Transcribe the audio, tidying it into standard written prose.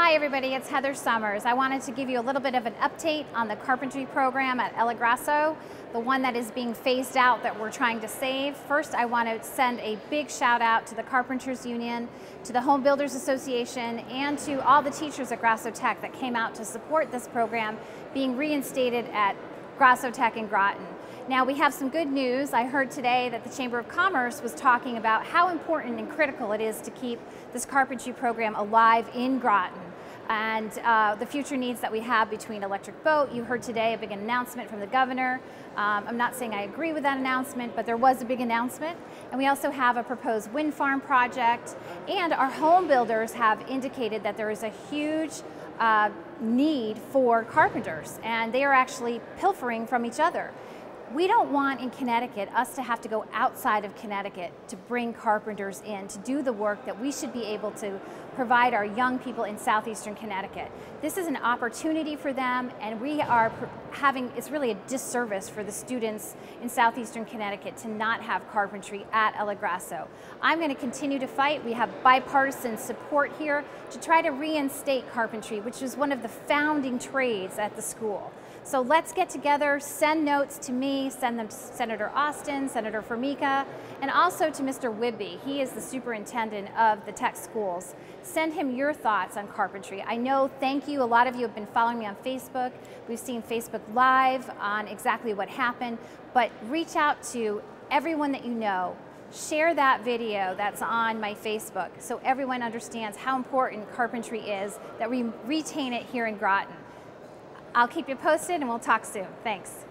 Hi everybody, it's Heather Summers. I wanted to give you a little bit of an update on the carpentry program at El Grasso, the one that is being phased out that we're trying to save. First, I want to send a big shout out to the Carpenters Union, to the Home Builders Association, and to all the teachers at Grasso Tech that came out to support this program being reinstated at Grasso Tech in Groton. Now we have some good news. I heard today that the Chamber of Commerce was talking about how important and critical it is to keep this carpentry program alive in Groton and the future needs that we have between Electric Boat. You heard today a big announcement from the governor. I'm not saying I agree with that announcement, but there was a big announcement. And we also have a proposed wind farm project, and our home builders have indicated that there is a huge need for carpenters, and they are actually pilfering from each other. We don't want in Connecticut us to have to go outside of Connecticut to bring carpenters in to do the work that we should be able to provide our young people in southeastern Connecticut. This is an opportunity for them, and we are it's really a disservice for the students in southeastern Connecticut to not have carpentry at El Grasso. I'm going to continue to fight. We have bipartisan support here to try to reinstate carpentry, which is one of the founding trades at the school. So let's get together, send notes to me, send them to Senator Austin, Senator Formica, and also to Mr. Whidbey. He is the superintendent of the tech schools. Send him your thoughts on carpentry. I know, thank you, a lot of you have been following me on Facebook. We've seen Facebook Live on exactly what happened, but reach out to everyone that you know. Share that video that's on my Facebook so everyone understands how important carpentry is, that we retain it here in Groton. I'll keep you posted and we'll talk soon. Thanks.